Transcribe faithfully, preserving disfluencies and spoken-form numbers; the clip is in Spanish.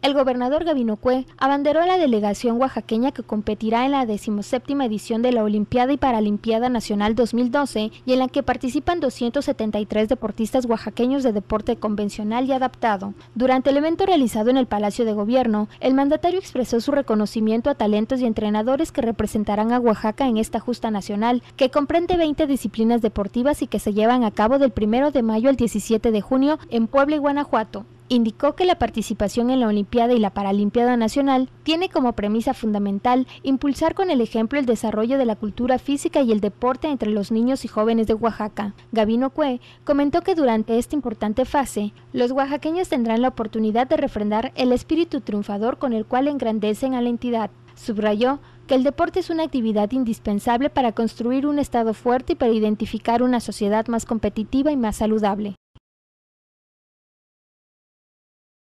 El gobernador Gabino Cue abanderó a la delegación oaxaqueña que competirá en la decimoséptima edición de la Olimpiada y Paralimpiada Nacional dos mil doce y en la que participan doscientos setenta y tres deportistas oaxaqueños de deporte convencional y adaptado. Durante el evento realizado en el Palacio de Gobierno, el mandatario expresó su reconocimiento a talentos y entrenadores que representarán a Oaxaca en esta justa nacional, que comprende veinte disciplinas deportivas y que se llevan a cabo del primero de mayo al diecisiete de junio en Puebla y Guanajuato. Indicó que la participación en la Olimpiada y la Paralimpiada Nacional tiene como premisa fundamental impulsar con el ejemplo el desarrollo de la cultura física y el deporte entre los niños y jóvenes de Oaxaca. Gabino Cue comentó que durante esta importante fase, los oaxaqueños tendrán la oportunidad de refrendar el espíritu triunfador con el cual engrandecen a la entidad. Subrayó que el deporte es una actividad indispensable para construir un estado fuerte y para identificar una sociedad más competitiva y más saludable.